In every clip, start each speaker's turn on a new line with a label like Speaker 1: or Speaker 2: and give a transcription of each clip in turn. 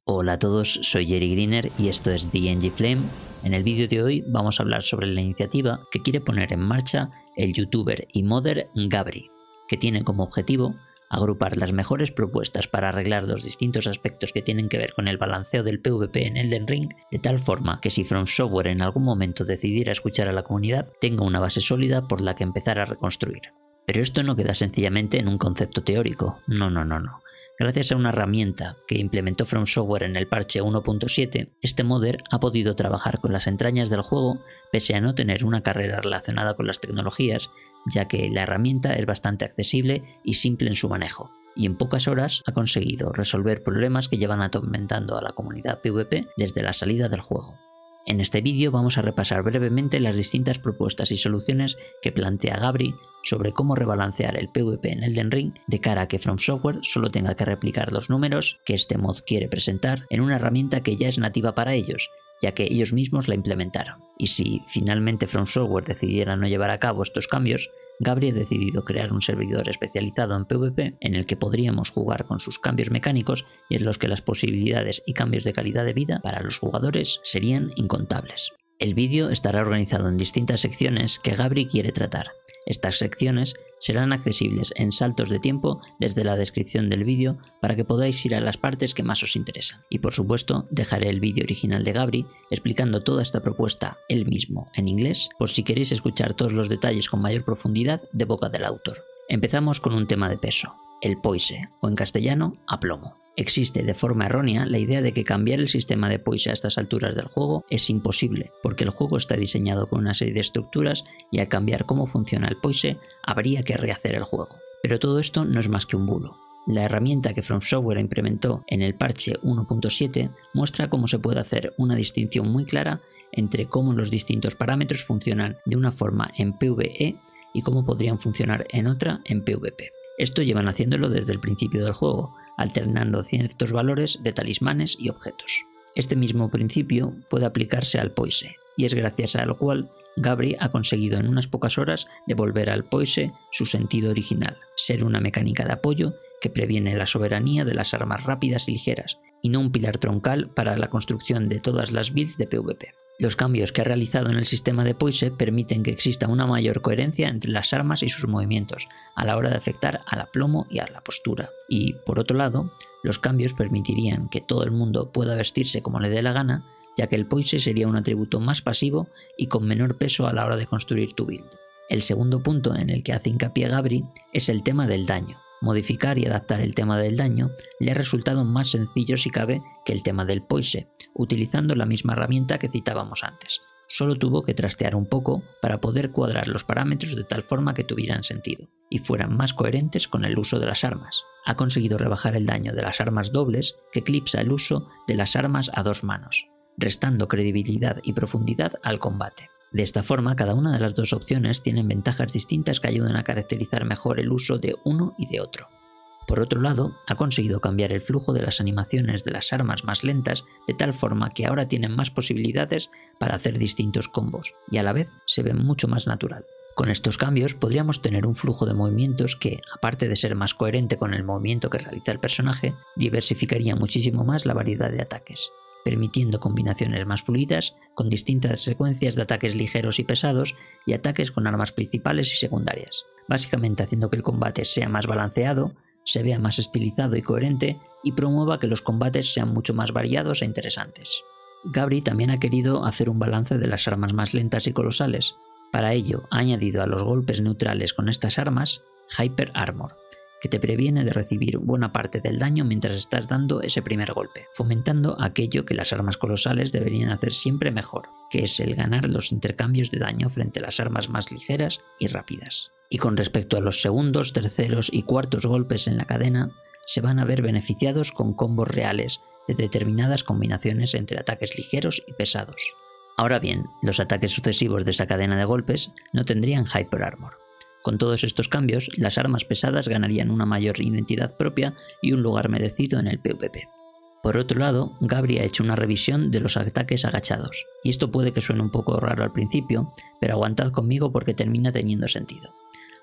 Speaker 1: Hola a todos, soy Jerry Greener y esto es The Flame. En el vídeo de hoy vamos a hablar sobre la iniciativa que quiere poner en marcha el youtuber y modder Gabri, que tiene como objetivo agrupar las mejores propuestas para arreglar los distintos aspectos que tienen que ver con el balanceo del PvP en Elden Ring, de tal forma que si From Software en algún momento decidiera escuchar a la comunidad, tenga una base sólida por la que empezar a reconstruir. Pero esto no queda sencillamente en un concepto teórico, no. Gracias a una herramienta que implementó From Software en el parche 1.7, este modder ha podido trabajar con las entrañas del juego pese a no tener una carrera relacionada con las tecnologías, ya que la herramienta es bastante accesible y simple en su manejo, y en pocas horas ha conseguido resolver problemas que llevan atormentando a la comunidad PvP desde la salida del juego. En este vídeo vamos a repasar brevemente las distintas propuestas y soluciones que plantea Gabri sobre cómo rebalancear el PvP en Elden Ring de cara a que From Software solo tenga que replicar los números que este mod quiere presentar en una herramienta que ya es nativa para ellos, ya que ellos mismos la implementaron. Y si finalmente From Software decidiera no llevar a cabo estos cambios, Gabri ha decidido crear un servidor especializado en PvP en el que podríamos jugar con sus cambios mecánicos y en los que las posibilidades y cambios de calidad de vida para los jugadores serían incontables. El vídeo estará organizado en distintas secciones que Gabri quiere tratar. Estas secciones serán accesibles en saltos de tiempo desde la descripción del vídeo para que podáis ir a las partes que más os interesan. Y por supuesto, dejaré el vídeo original de Gabri explicando toda esta propuesta él mismo en inglés, por si queréis escuchar todos los detalles con mayor profundidad de boca del autor. Empezamos con un tema de peso, el poise, o en castellano, aplomo. Existe de forma errónea la idea de que cambiar el sistema de poise a estas alturas del juego es imposible, porque el juego está diseñado con una serie de estructuras y al cambiar cómo funciona el poise, habría que rehacer el juego. Pero todo esto no es más que un bulo. La herramienta que From Software implementó en el parche 1.7 muestra cómo se puede hacer una distinción muy clara entre cómo los distintos parámetros funcionan de una forma en PvE y cómo podrían funcionar en otra en PvP. Esto llevan haciéndolo desde el principio del juego, alternando ciertos valores de talismanes y objetos. Este mismo principio puede aplicarse al poise, y es gracias a lo cual Gabri ha conseguido en unas pocas horas devolver al poise su sentido original, ser una mecánica de apoyo que previene la soberanía de las armas rápidas y ligeras, y no un pilar troncal para la construcción de todas las builds de PvP. Los cambios que ha realizado en el sistema de poise permiten que exista una mayor coherencia entre las armas y sus movimientos a la hora de afectar al aplomo y a la postura. Y, por otro lado, los cambios permitirían que todo el mundo pueda vestirse como le dé la gana, ya que el poise sería un atributo más pasivo y con menor peso a la hora de construir tu build. El segundo punto en el que hace hincapié Gabri es el tema del daño. Modificar y adaptar el tema del daño le ha resultado más sencillo si cabe que el tema del poise, utilizando la misma herramienta que citábamos antes. Solo tuvo que trastear un poco para poder cuadrar los parámetros de tal forma que tuvieran sentido y fueran más coherentes con el uso de las armas. Ha conseguido rebajar el daño de las armas dobles que eclipsa el uso de las armas a dos manos, restando credibilidad y profundidad al combate. De esta forma, cada una de las dos opciones tienen ventajas distintas que ayudan a caracterizar mejor el uso de uno y de otro. Por otro lado, ha conseguido cambiar el flujo de las animaciones de las armas más lentas de tal forma que ahora tienen más posibilidades para hacer distintos combos y a la vez se ven mucho más natural. Con estos cambios podríamos tener un flujo de movimientos que, aparte de ser más coherente con el movimiento que realiza el personaje, diversificaría muchísimo más la variedad de ataques, permitiendo combinaciones más fluidas con distintas secuencias de ataques ligeros y pesados y ataques con armas principales y secundarias, básicamente haciendo que el combate sea más balanceado, se vea más estilizado y coherente y promueva que los combates sean mucho más variados e interesantes. Gabri también ha querido hacer un balance de las armas más lentas y colosales. Para ello ha añadido a los golpes neutrales con estas armas Hyper Armor, que te previene de recibir buena parte del daño mientras estás dando ese primer golpe, fomentando aquello que las armas colosales deberían hacer siempre mejor, que es el ganar los intercambios de daño frente a las armas más ligeras y rápidas. Y con respecto a los segundos, terceros y cuartos golpes en la cadena, se van a ver beneficiados con combos reales de determinadas combinaciones entre ataques ligeros y pesados. Ahora bien, los ataques sucesivos de esa cadena de golpes no tendrían Hyper Armor. Con todos estos cambios, las armas pesadas ganarían una mayor identidad propia y un lugar merecido en el PvP. Por otro lado, Gabri ha hecho una revisión de los ataques agachados, y esto puede que suene un poco raro al principio, pero aguantad conmigo porque termina teniendo sentido.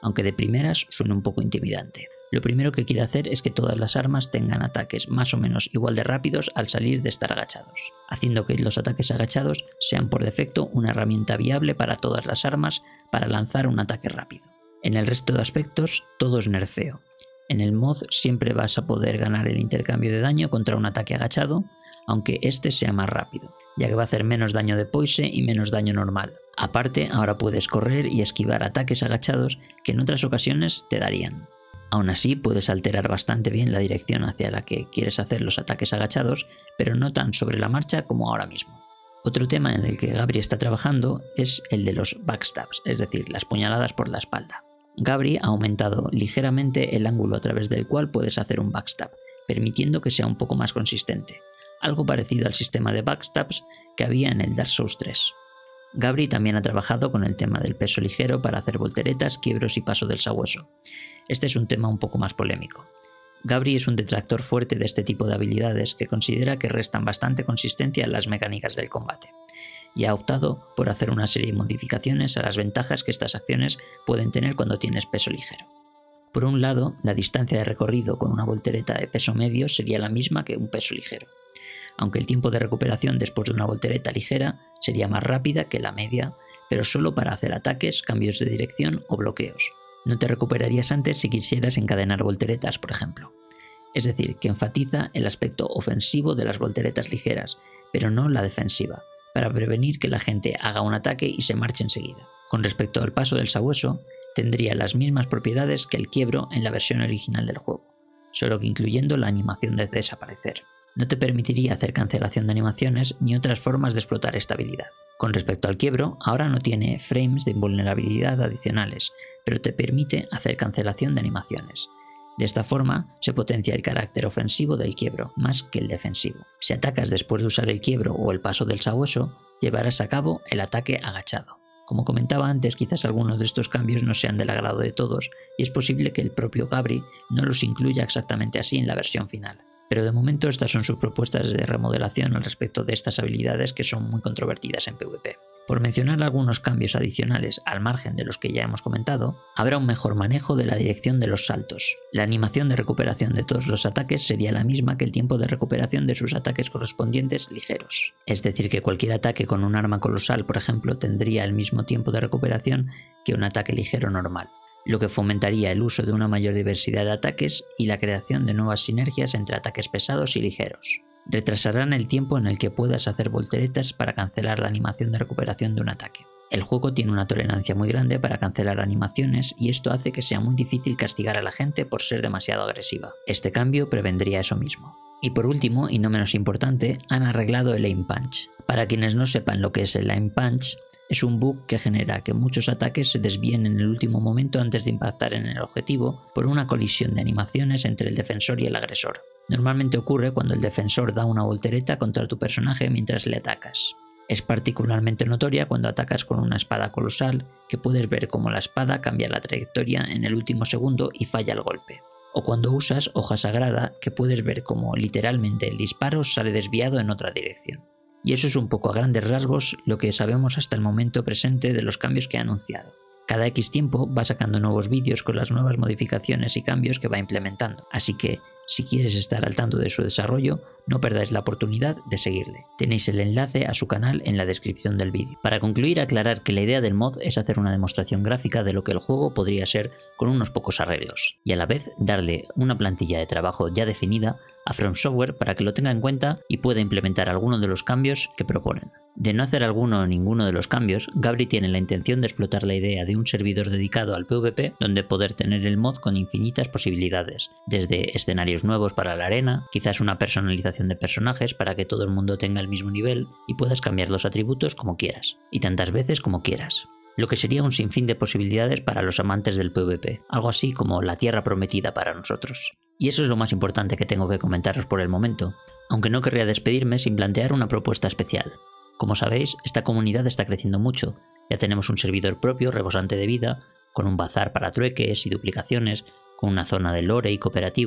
Speaker 1: aunque de primeras suene un poco intimidante. Lo primero que quiere hacer es que todas las armas tengan ataques más o menos igual de rápidos al salir de estar agachados, haciendo que los ataques agachados sean por defecto una herramienta viable para todas las armas para lanzar un ataque rápido. En el resto de aspectos, todo es nerfeo. En el mod siempre vas a poder ganar el intercambio de daño contra un ataque agachado, aunque este sea más rápido, ya que va a hacer menos daño de poise y menos daño normal. Aparte, ahora puedes correr y esquivar ataques agachados que en otras ocasiones te darían. Aún así, puedes alterar bastante bien la dirección hacia la que quieres hacer los ataques agachados, pero no tan sobre la marcha como ahora mismo. Otro tema en el que Gabry está trabajando es el de los backstabs, es decir, las puñaladas por la espalda. Gabry ha aumentado ligeramente el ángulo a través del cual puedes hacer un backstab, permitiendo que sea un poco más consistente, algo parecido al sistema de backstabs que había en el Dark Souls 3. Gabry también ha trabajado con el tema del peso ligero para hacer volteretas, quiebros y paso del sabueso. Este es un tema un poco más polémico. Gabry es un detractor fuerte de este tipo de habilidades que considera que restan bastante consistencia en las mecánicas del combate, y ha optado por hacer una serie de modificaciones a las ventajas que estas acciones pueden tener cuando tienes peso ligero. Por un lado, la distancia de recorrido con una voltereta de peso medio sería la misma que un peso ligero, aunque el tiempo de recuperación después de una voltereta ligera sería más rápida que la media, pero solo para hacer ataques, cambios de dirección o bloqueos. No te recuperarías antes si quisieras encadenar volteretas, por ejemplo. Es decir, que enfatiza el aspecto ofensivo de las volteretas ligeras, pero no la defensiva, para prevenir que la gente haga un ataque y se marche enseguida. Con respecto al paso del sabueso, tendría las mismas propiedades que el quiebro en la versión original del juego, solo que incluyendo la animación de desaparecer. No te permitiría hacer cancelación de animaciones ni otras formas de explotar esta habilidad. Con respecto al quiebro, ahora no tiene frames de invulnerabilidad adicionales, pero te permite hacer cancelación de animaciones. De esta forma, se potencia el carácter ofensivo del quiebro, más que el defensivo. Si atacas después de usar el quiebro o el paso del sabueso, llevarás a cabo el ataque agachado. Como comentaba antes, quizás algunos de estos cambios no sean del agrado de todos, y es posible que el propio Gabry no los incluya exactamente así en la versión final. Pero de momento estas son sus propuestas de remodelación al respecto de estas habilidades que son muy controvertidas en PvP. Por mencionar algunos cambios adicionales al margen de los que ya hemos comentado, habrá un mejor manejo de la dirección de los saltos. La animación de recuperación de todos los ataques sería la misma que el tiempo de recuperación de sus ataques correspondientes ligeros. Es decir, que cualquier ataque con un arma colosal, por ejemplo, tendría el mismo tiempo de recuperación que un ataque ligero normal, lo que fomentaría el uso de una mayor diversidad de ataques y la creación de nuevas sinergias entre ataques pesados y ligeros. Retrasarán el tiempo en el que puedas hacer volteretas para cancelar la animación de recuperación de un ataque. El juego tiene una tolerancia muy grande para cancelar animaciones y esto hace que sea muy difícil castigar a la gente por ser demasiado agresiva. Este cambio prevendría eso mismo. Y por último, y no menos importante, han arreglado el aim punch. Para quienes no sepan lo que es el aim punch, es un bug que genera que muchos ataques se desvíen en el último momento antes de impactar en el objetivo por una colisión de animaciones entre el defensor y el agresor. Normalmente ocurre cuando el defensor da una voltereta contra tu personaje mientras le atacas. Es particularmente notoria cuando atacas con una espada colosal, que puedes ver cómo la espada cambia la trayectoria en el último segundo y falla el golpe. O cuando usas hoja sagrada, que puedes ver cómo literalmente el disparo sale desviado en otra dirección. Y eso es un poco a grandes rasgos lo que sabemos hasta el momento presente de los cambios que ha anunciado. Cada X tiempo va sacando nuevos vídeos con las nuevas modificaciones y cambios que va implementando, así que si quieres estar al tanto de su desarrollo, no perdáis la oportunidad de seguirle. Tenéis el enlace a su canal en la descripción del vídeo. Para concluir, aclarar que la idea del mod es hacer una demostración gráfica de lo que el juego podría ser con unos pocos arreglos, y a la vez darle una plantilla de trabajo ya definida a From Software para que lo tenga en cuenta y pueda implementar alguno de los cambios que proponen. De no hacer alguno o ninguno de los cambios, Gabry tiene la intención de explotar la idea de un servidor dedicado al PvP donde poder tener el mod con infinitas posibilidades, desde escenarios nuevos para la arena, quizás una personalización de personajes para que todo el mundo tenga el mismo nivel y puedas cambiar los atributos como quieras, y tantas veces como quieras. Lo que sería un sinfín de posibilidades para los amantes del PvP, algo así como la tierra prometida para nosotros. Y eso es lo más importante que tengo que comentaros por el momento, aunque no querría despedirme sin plantear una propuesta especial. Como sabéis, esta comunidad está creciendo mucho, ya tenemos un servidor propio rebosante de vida, con un bazar para trueques y duplicaciones, con una zona de lore y cooperativo,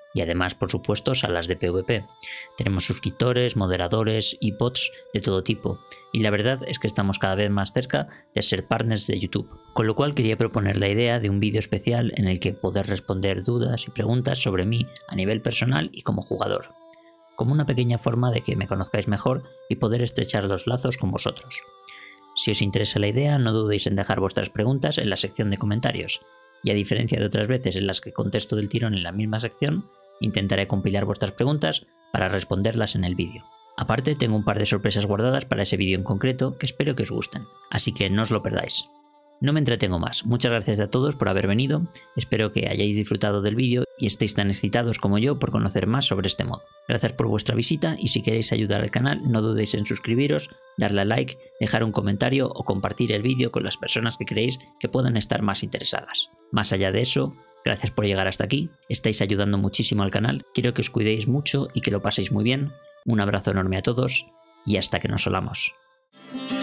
Speaker 1: y además, por supuesto, salas de PvP. Tenemos suscriptores, moderadores y bots de todo tipo, y la verdad es que estamos cada vez más cerca de ser partners de YouTube. Con lo cual quería proponer la idea de un vídeo especial en el que poder responder dudas y preguntas sobre mí a nivel personal y como jugador, como una pequeña forma de que me conozcáis mejor y poder estrechar los lazos con vosotros. Si os interesa la idea, no dudéis en dejar vuestras preguntas en la sección de comentarios, y a diferencia de otras veces en las que contesto del tirón en la misma sección, intentaré compilar vuestras preguntas para responderlas en el vídeo. Aparte, tengo un par de sorpresas guardadas para ese vídeo en concreto que espero que os gusten, así que no os lo perdáis. No me entretengo más, muchas gracias a todos por haber venido, espero que hayáis disfrutado del vídeo y estéis tan excitados como yo por conocer más sobre este mod. Gracias por vuestra visita y si queréis ayudar al canal no dudéis en suscribiros, darle a like, dejar un comentario o compartir el vídeo con las personas que creéis que puedan estar más interesadas. Más allá de eso, gracias por llegar hasta aquí, estáis ayudando muchísimo al canal, quiero que os cuidéis mucho y que lo paséis muy bien, un abrazo enorme a todos y hasta que nos hablamos.